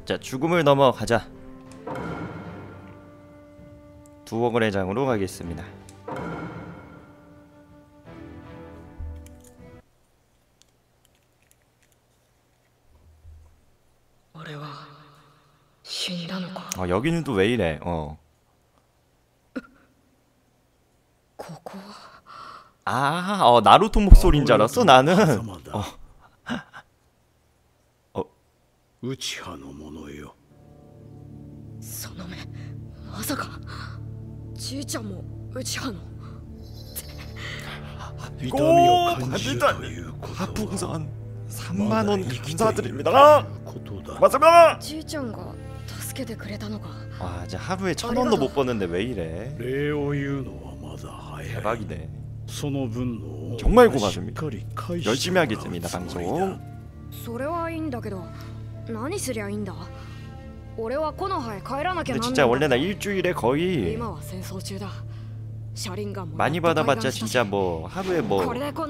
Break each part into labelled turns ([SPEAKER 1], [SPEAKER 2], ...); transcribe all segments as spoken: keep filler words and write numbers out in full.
[SPEAKER 1] 자, 죽음을 넘어가자. 두억원의 장으로 가겠습니다. 어, 여기는 또 왜 이래? 어. 아, 어, 나루토 목소리인 줄 알았어 나는. 어. 어.
[SPEAKER 2] 우치하의 ものよ。
[SPEAKER 3] その目、まさかじいちゃんもウチハの。
[SPEAKER 2] 痛みを感じるということは
[SPEAKER 1] 하풍선 삼만 원 감사드립니다. 고맙습니다.
[SPEAKER 3] じいちゃんが助けてくれたのか。
[SPEAKER 1] 와, 이제 하루에 천 원도 못 버는데 왜 이래?
[SPEAKER 2] 礼を言うのはまだ早い。
[SPEAKER 1] 대박이네.
[SPEAKER 2] その分の
[SPEAKER 1] 정말 고맙습니다. 열심히 하겠습니다. 방송.
[SPEAKER 3] それはいいんだけど、何すりゃいいんだ。俺はこの葉へ帰らなきゃなんない。
[SPEAKER 1] 근데 진짜 원래 나 일주일에 거의
[SPEAKER 3] 今は戦争中だ。
[SPEAKER 1] 많이 받아봤자 진짜 뭐 하루에 뭐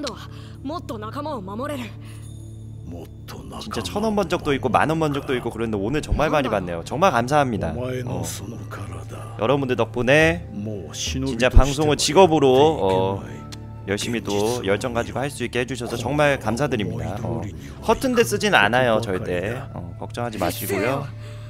[SPEAKER 1] 진짜 천 원 번 적도 있고 만 원 번 적도 있고 그런데 오늘 정말 많이 받네요. 정말 감사합니다. 어. 여러분들 덕분에 진짜 방송을 직업으로 어, 열심히 또 열정 가지고 할 수 있게 해주셔서 정말 감사드립니다. 어. 허튼 데 쓰진 않아요 절대. 어, 걱정하지 마시고요.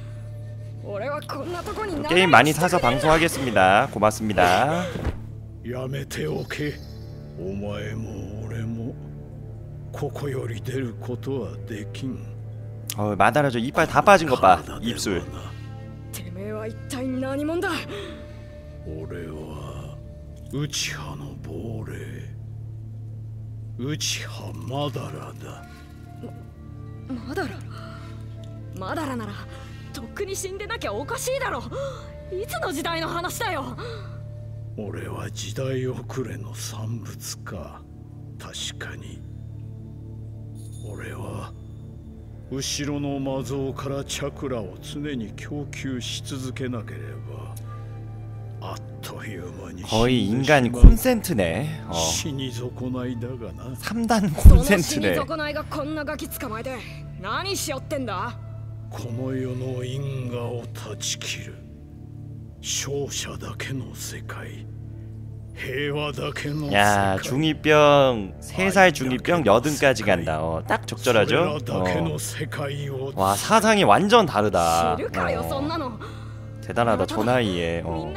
[SPEAKER 1] 또 게임 많이 사서 방송하겠습니다. 고맙습니다.
[SPEAKER 2] やめておけ。お前も俺もここより出ることはできん。
[SPEAKER 1] 어, 마다라 저 이빨 다 빠진 것 봐. 입술.
[SPEAKER 3] てめえは一体何者だ。
[SPEAKER 2] 俺はウチハの亡霊。ウチハマダラだ。
[SPEAKER 3] マダラ。マダラならとっくに死んでなきゃおかしいだろ。いつの時代の話だよ。
[SPEAKER 2] 俺は時代遅れの産物か。確かに俺は後ろの魔像からチャクラを常に供給し続けなければあっという間に
[SPEAKER 1] 거의 인간 콘센트네. 어.
[SPEAKER 2] 死に損ないだがな。
[SPEAKER 1] 삼 단 콘센트네.
[SPEAKER 3] 死に損ないがこんなガキ捕まえて何しよってんだ。
[SPEAKER 2] この世の因果を断ち切る 勝者だけの世界 平和だけの世界
[SPEAKER 1] 야, 중이병 세 살 중이병 여든까지 간다. 어, 딱 적절하죠? 어. 와, 사상이 완전 다르다. 어. 대단하다, 저 나이에. 어.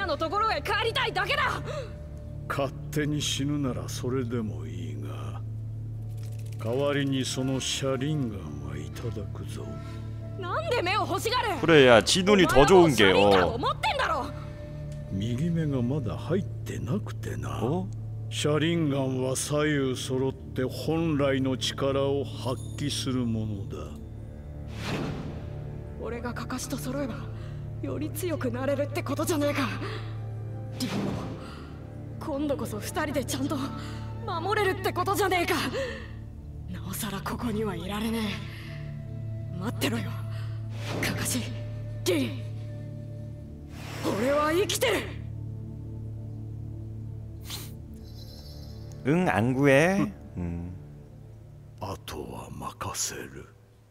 [SPEAKER 2] 勝手に死ぬならそれでもいいが代わりにそのシャリンガンはいただくぞ。
[SPEAKER 1] 그래, 야, 지 눈이 더 좋은 게. 어.
[SPEAKER 2] 右目がまだ入ってなくてな。
[SPEAKER 1] 어?
[SPEAKER 2] シャリンガンは左右揃って本来の力を発揮するものだ。
[SPEAKER 3] 俺がカカシと揃えばより強くなれるってことじゃねえか。リンも今度こそ二人でちゃんと守れるってことじゃねえか。なおさらここにはいられねえ。待ってろよ、カカシ、リン。 俺は生きてる。
[SPEAKER 1] 응, 안 구해. 음.
[SPEAKER 2] あとは任せる。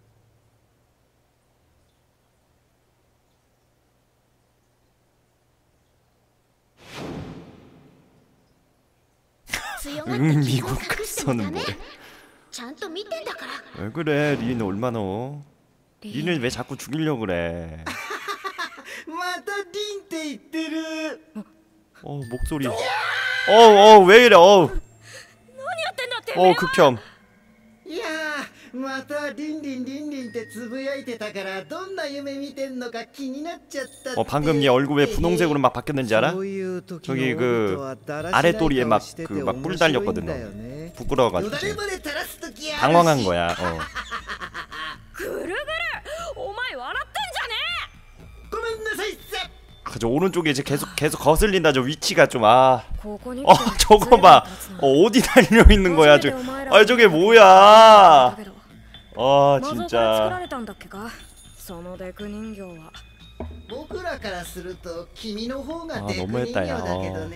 [SPEAKER 1] 응, 미국 가서는 뭐래? 왜 그래, 린 얼마나? 린을 왜 자꾸 죽이려고 그래? 어, 목소리. 어, 어, 왜 이래? 어. 어, 극혐. 어, 방금 얘 얼굴 왜 분홍색으로 막 바뀌었는지 알아? 저기 그 아랫도리에 막 그 막 뿔 달렸거든. 부끄러워가지고 당황한 거야. 어. 저 오른쪽에 이제 계속 계속 거슬린다. 저 위치가 좀 아. 어, 저거 봐. 어, 어디 달려 있는 거야? 저. 아, 저게 뭐야? 아, 진짜. 아, 너무했다, 야.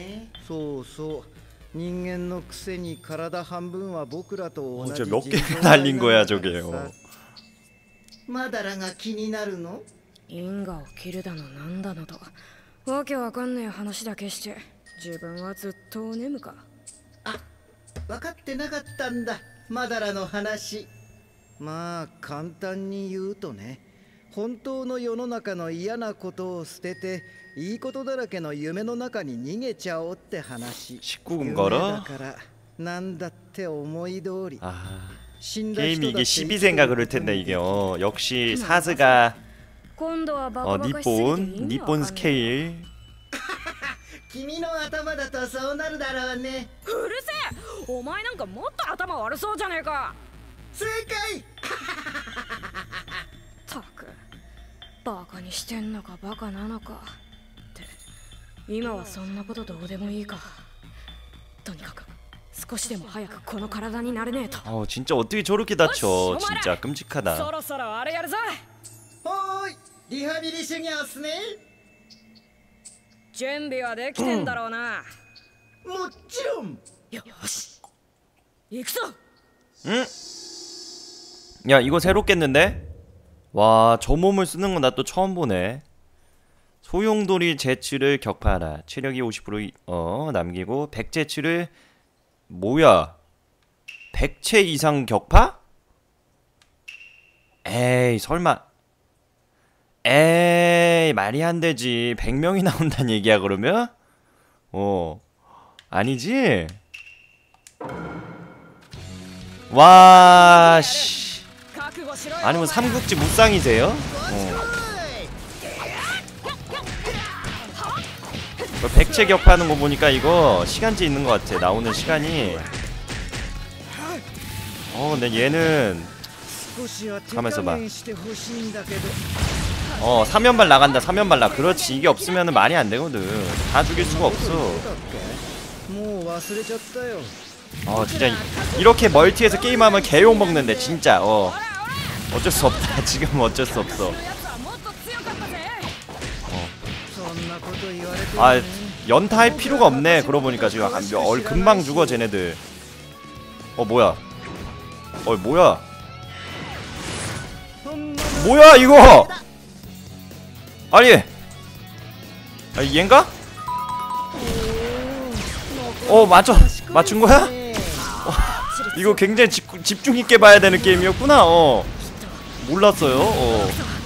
[SPEAKER 1] 어, 진짜 몇 개가 달린 거야, 저게요.
[SPEAKER 3] 因果を切るだのなんだのとわけわかんねえ話だけして自分はずっとお眠か。
[SPEAKER 4] あ、分かってなかったんだ、マダラの話。まあ簡単に言うとね、本当の世の中の嫌なことを捨てていいことだらけの夢の中に逃げちゃおうって話。
[SPEAKER 1] 십구 금 걸어?
[SPEAKER 4] だからなんだって思い通り。
[SPEAKER 1] 아
[SPEAKER 4] 死んだ
[SPEAKER 1] 게임이
[SPEAKER 4] 人だ
[SPEAKER 1] 이게
[SPEAKER 4] って
[SPEAKER 1] 십이세인가 그럴 텐데 이게 어 역시 사스가
[SPEAKER 3] 今度はバ
[SPEAKER 1] 어
[SPEAKER 3] カバカしすぎて意
[SPEAKER 1] 니폰
[SPEAKER 3] 味わかんね
[SPEAKER 1] 니폰
[SPEAKER 3] え。
[SPEAKER 1] 스케일
[SPEAKER 4] 君の頭だとそうなるだろうね。
[SPEAKER 3] うるせえ、お前なんかもっと頭悪そうじゃねえか。
[SPEAKER 4] 正解。
[SPEAKER 3] たくバカにしてんのかバカなのかって今はそんなことどうでもいいか。とにかく少しでも早くこの体になれねえと。
[SPEAKER 1] 어 진짜 어떻게 저렇게 다쳐. 진짜
[SPEAKER 3] そ
[SPEAKER 1] 끔찍하다.
[SPEAKER 3] ろそろあれやるぞ。
[SPEAKER 4] ほーい、リハビリ修行っすね。
[SPEAKER 3] 準備はできてんだろうな。
[SPEAKER 4] もちろん。
[SPEAKER 3] よし行くぞ。
[SPEAKER 1] 응? 야 이거 새롭겠는데? 와 저 몸을 쓰는 건 나 또 처음 보네. 소용돌이 제치를 격파하라. 체력이 오십 퍼센트 어 남기고 백 제치를 뭐야? 백 채 이상 격파? 에이 설마. 에이 말이 안 되지. 백 명이 나온다는 얘기야 그러면? 어 아니지? 와 씨. 아니면 삼국지 무쌍이세요? 어. 백채 격파하는 거 보니까 이거 시간제 있는 것 같아. 나오는 시간이. 어 근데 얘는 가만있어 봐. 어 삼연발 나간다. 삼연발 나. 그렇지. 이게 없으면 말이 안 되거든. 다 죽일 수가 없어. 어 진짜 이렇게 멀티에서 게임하면 개욕 먹는데 진짜. 어 어쩔 수 없다. 지금 어쩔 수 없어. 어. 아 연타할 필요가 없네. 그러고 보니까 지금 얼 금방 죽어 쟤네들. 어 뭐야? 어 뭐야? 뭐야 이거? 아니, 아 얘인가? 어 맞춰 맞춘 거야? 어, 이거 굉장히 집, 집중 있게 봐야 되는 게임이었구나. 어 몰랐어요. 어.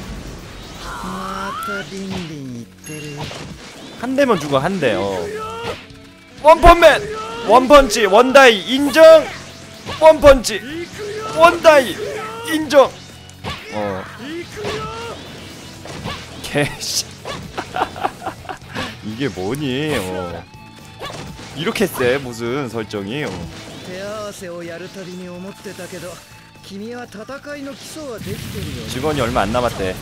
[SPEAKER 1] 한 대만 죽어 한 대. 어. 원펀맨 원펀치 원다이 인정. 원펀치 원다이 인정. 어. 개씨. 이게 뭐니? 어. 이렇게 쎄 무슨 설정이? 어. 직원이 얼마 안 남았대.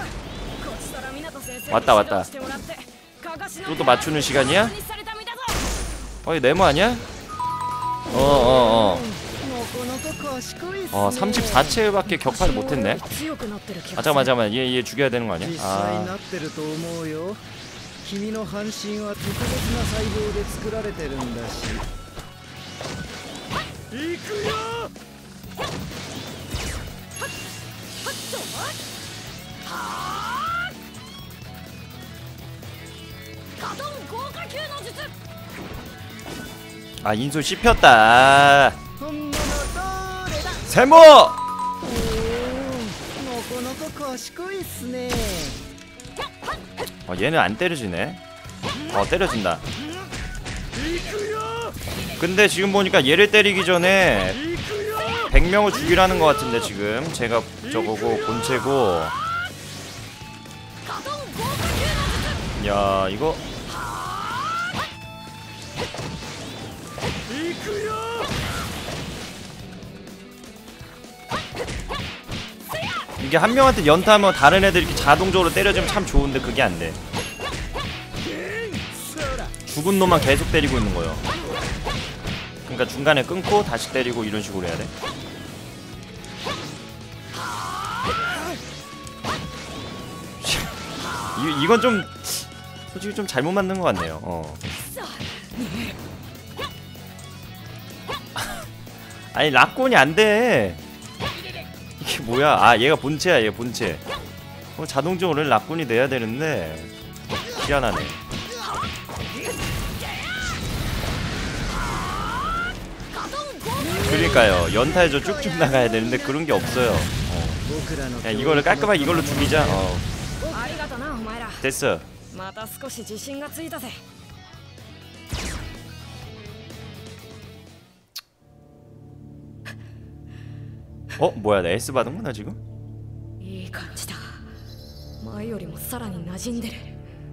[SPEAKER 1] 왔다 왔다. 또 또 맞추는 시간이야? 어, 이 네모 아니야? 어, 어, 어. 어, 삼십사 채밖에 격파를 못했네. 아, 잠깐만, 잠깐만. 얘, 얘 죽여야 되는 거 아니야? 아. 아 인수 씹혔다. 세모. 어 얘는 안 때려지네. 어 때려진다. 근데 지금 보니까 얘를 때리기 전에 백 명을 죽이라는 것 같은데 지금 제가 저거고 본체고. 야 이거 이게 한 명한테 연타하면 다른 애들 이렇게 자동적으로 때려주면 참 좋은데 그게 안 돼. 죽은 놈만 계속 때리고 있는 거예요. 그러니까 중간에 끊고 다시 때리고 이런 식으로 해야 돼. 이, 이건 좀 솔직히 좀 잘못 만든 것 같네요. 어. 아니 락곤이 안 돼. 이게 뭐야? 아 얘가 본체야. 얘 본체. 어, 자동적으로 라꾼이 돼야 되는데 희한하네. 그러니까요. 연타에서 쭉쭉 나가야 되는데 그런 게 없어요. 어. 그냥 이거를 깔끔하게 이걸로 죽이자. 어. 됐어. 어? 뭐야, 나 S 받은구나 지금?
[SPEAKER 3] いい感じだ。前よりもさらに馴染んでる。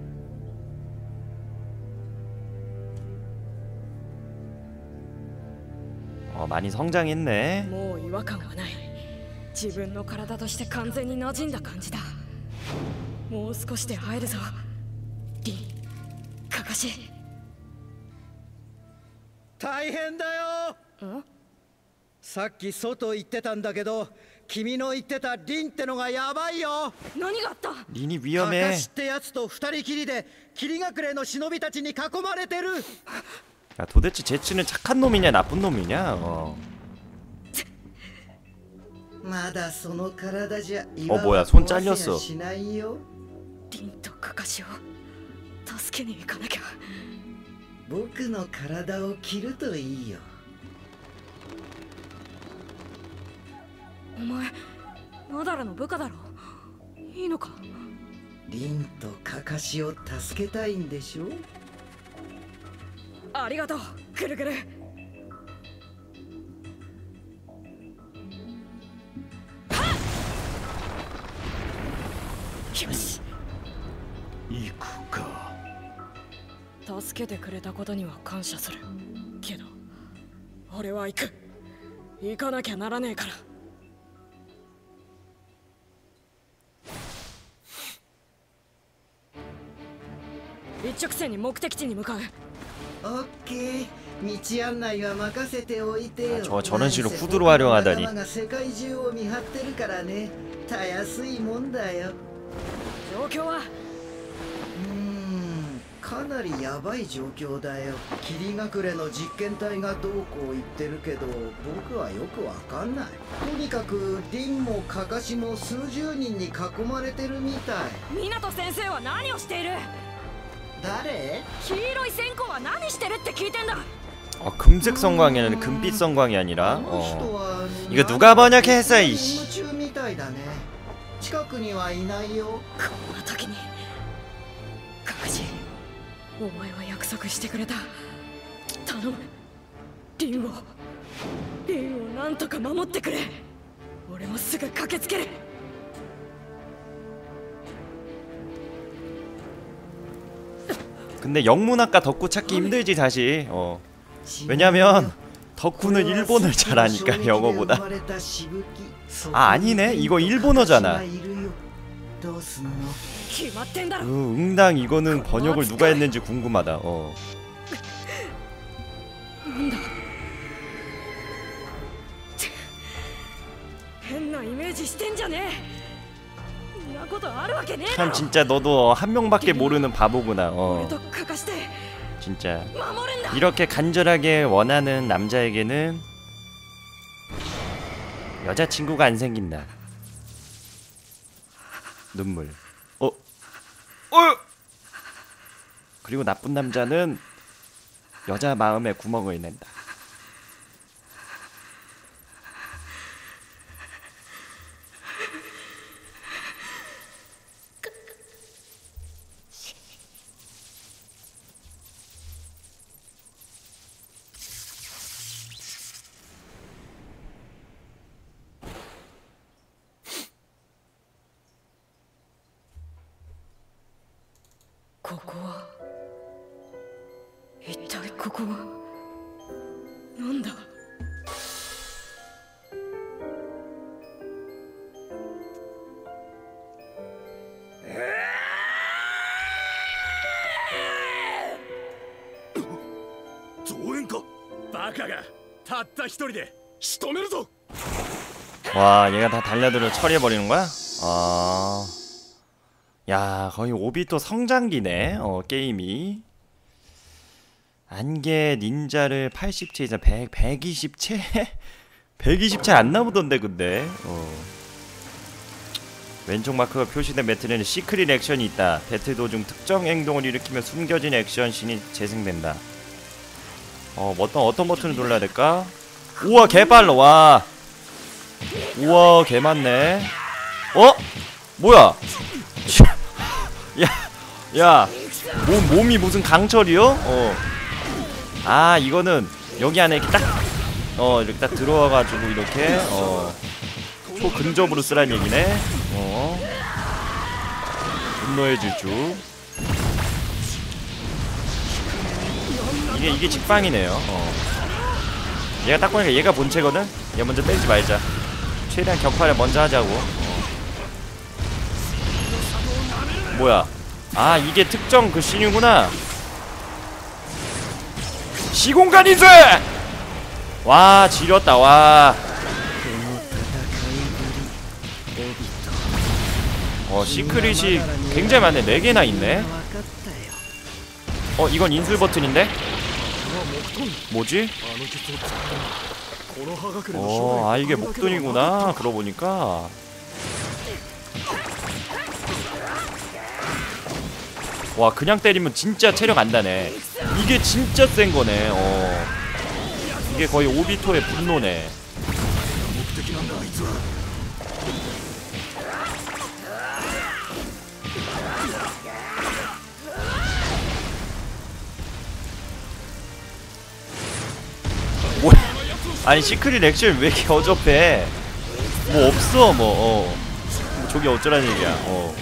[SPEAKER 1] 어, 많이 성장했네.
[SPEAKER 3] もう違和感はない。自分の体として完全に馴染んだ感じだ。もう少しで会えるぞ。リン、カカシ。
[SPEAKER 4] 大変だよ。
[SPEAKER 3] ん？
[SPEAKER 4] さっき外行ってたんだけど、君の言ってたリンってのがやばいよ。
[SPEAKER 3] 何があった？
[SPEAKER 1] 린이
[SPEAKER 4] カ
[SPEAKER 1] 위험해.
[SPEAKER 4] カシってやつと二人きりで霧隠れの忍びたちに囲まれてる。
[SPEAKER 1] 야, 도대체 제치는 착한 놈이냐 나쁜 놈이냐? 어.
[SPEAKER 4] まだその体じゃ
[SPEAKER 1] 어 뭐야, 손 잘렸어.
[SPEAKER 4] しないよ。
[SPEAKER 3] リンとカカシを助けに行かなきゃ。
[SPEAKER 4] 僕の体を切るといいよ。
[SPEAKER 3] お前、マダラの部下だろ。いいのか？
[SPEAKER 4] リンとカカシを助けたいんでしょ？
[SPEAKER 3] ありがとう、ぐるぐる。よし。
[SPEAKER 2] 行くか。
[SPEAKER 3] 助けてくれたことには感謝する。けど、俺は行く。行かなきゃならねえから。一直線に目的地に向かう。
[SPEAKER 4] オッケー。道案内は任せておいてよ。
[SPEAKER 1] 아, 저 저런 식으로 후드로 활용하다니.
[SPEAKER 4] 仲間が世界中を見張ってるからね。たやすいもんだよ。
[SPEAKER 3] 状況は？
[SPEAKER 4] うーん、かなりヤバい状況だよ。霧隠れの実験体がどうこう言ってるけど、僕はよくわかんない。とにかくリンもカカシも数十人に囲まれてるみたい。
[SPEAKER 3] 湊先生は何をしている？
[SPEAKER 4] 誰？
[SPEAKER 3] 黄色い線香は何してるって聞いてんだ。
[SPEAKER 1] 어, 금색 성광이 아니라 금빛 성광이 아니라. 어. 이거 누가 번역했어 이씨.
[SPEAKER 4] 夢中みたいだね。近くにはいないよ。
[SPEAKER 3] こんな時にカカシ、お前は約束してくれた。頼む、リンをリンをなんとか守ってくれ。俺もすぐ駆けつける。
[SPEAKER 1] 근데 영문학과 덕후 찾기 힘들지 사실. 어. 왜냐면 덕후는 일본을 잘하니까 영어보다. 아 아니네, 이거 일본어잖아. 어, 응당 이거는 번역을 누가 했는지 궁금하다. 어. 참 진짜 너도 한 명밖에 모르는 바보구나. 어. 진짜 이렇게 간절하게 원하는 남자에게는 여자친구가 안 생긴다. 눈물. 어? 어? 그리고 나쁜 남자는 여자 마음에 구멍을 낸다. 와, 얘가 다 달려들어 처리해버리는 거야? 아, 야, 거의 오비토 성장기네. 어, 게임이. 안개 닌자를 팔십 채 이상 백, 백이십 채? 백이십 채 안 나오던데 근데. 어. 왼쪽 마크가 표시된 배틀에는 시크릿 액션이 있다. 배틀 도중 특정 행동을 일으키며 숨겨진 액션씬이 재생된다. 어 어떤 어떤 버튼을 눌러야 될까? 우와 개빨라. 와 우와 개 많네. 어? 뭐야? 야, 야, 몸 몸이 무슨 강철이요? 어. 아 이거는 여기 안에 이렇게 딱, 어 이렇게 딱 들어와가지고 이렇게 어 초근접으로 쓰란 얘기네. 어. 분노의 질주. 이게 이게 직방이네요. 어. 얘가 딱 보니까 얘가 본체거든. 얘 먼저 때리지 말자. 최대한 격파를 먼저 하자고. 어. 뭐야? 아 이게 특정 그 씬이구나. 시공간 인쇄! 와 지렸다. 와. 어 시크릿이 굉장히 많네. 네 개나 있네. 어 이건 인술 버튼인데? 뭐지? 어, 아 이게 목돈이구나. 그러고 보니까. 와 그냥 때리면 진짜 체력 안 다네. 이게 진짜 센 거네. 어. 이게 거의 오비토의 분노네. 뭐야? 아니 시크릿 액션 왜 이렇게 어접해? 뭐 없어 뭐. 어. 뭐 저기 어쩌라는 얘기야. 어.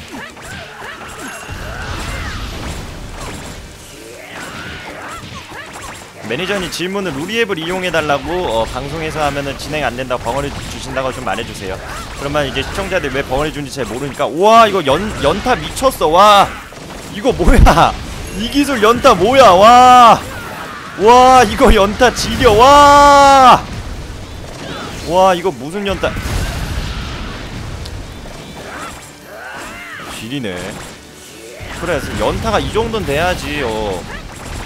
[SPEAKER 1] 매니저님 질문은 루리앱을 이용해달라고 어, 방송에서 하면은 진행 안 된다고 벙어리 주신다고 좀 말해주세요. 그러면 이제 시청자들이 왜 벙어리 주는지 잘 모르니까. 우와 이거 연 연타 미쳤어. 와 이거 뭐야? 이 기술 연타 뭐야? 와. 와 이거 연타 지려. 와. 와 이거 무슨 연타? 지리네. 그래 연타가 이 정도는 돼야지. 어.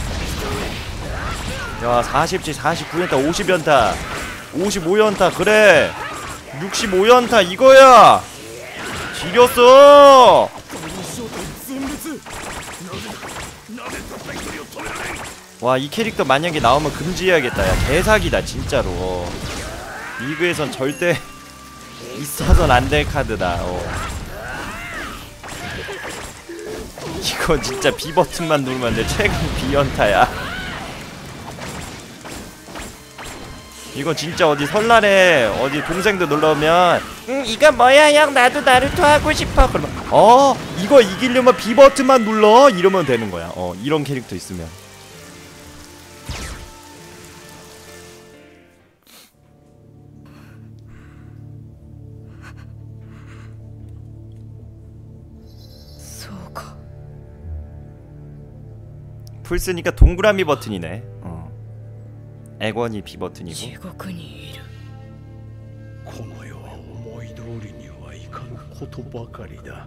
[SPEAKER 1] 야 사십칠, 사십구 연타, 오십 연타, 오십오 연타. 그래 육십오 연타 이거야. 지렸어. 와 이 캐릭터 만약에 나오면 금지해야겠다. 야 개사기다 진짜로. 리그에선 절대 있어선 안 될 카드다. 어. 이거 진짜 B 버튼만 누르면 돼. 최근 B연타야. 이거 진짜 어디 설날에 어디 동생들 놀러오면 응 이거 뭐야 형 나도 나루토 하고 싶어. 그러면 어 이거 이기려면 B 버튼만 눌러 이러면 되는 거야. 어 이런 캐릭터 있으면. 풀 쓰니까 동그라미 버튼이네. 어. 액원이 B 버튼이고.
[SPEAKER 2] この世は思い通りにはいかぬことばかりだ。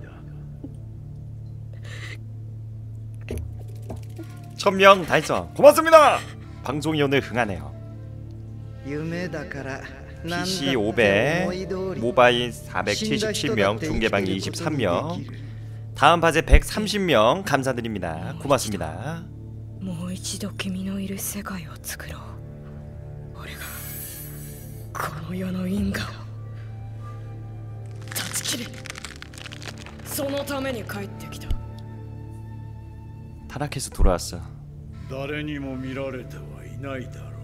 [SPEAKER 1] 천명 달성 고맙습니다. 방송이 오늘 흥하네요. 피씨 오백, 모바일 사백칠십칠 명, 중계방이 이십삼 명, 다음 바제 백삼십 명 감사드립니다. 고맙습니다.
[SPEAKER 3] もう一度君のいる世界を作ろう。俺がこの世の因果を断ち切る。そのために帰ってきた。
[SPEAKER 1] 타락해서 돌아왔어.
[SPEAKER 2] 誰にも見られてはいないだろう。